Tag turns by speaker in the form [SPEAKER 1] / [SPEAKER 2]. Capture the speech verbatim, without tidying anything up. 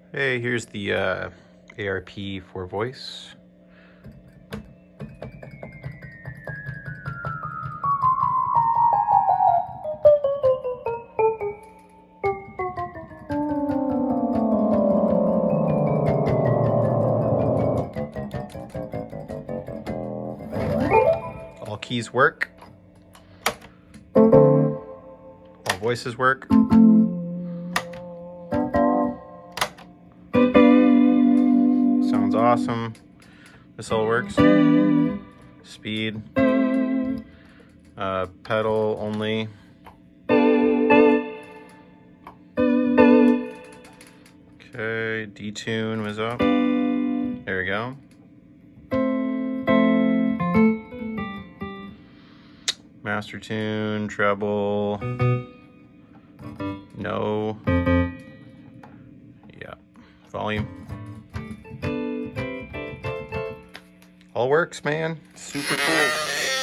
[SPEAKER 1] Hey, here's the uh, A R P for voice. All keys work. All voices work. Sounds awesome. This all works. Speed. Uh, pedal only. Okay, detune was up. There we go. Master tune, treble. No. Yeah. Volume. All works, man. Super cool.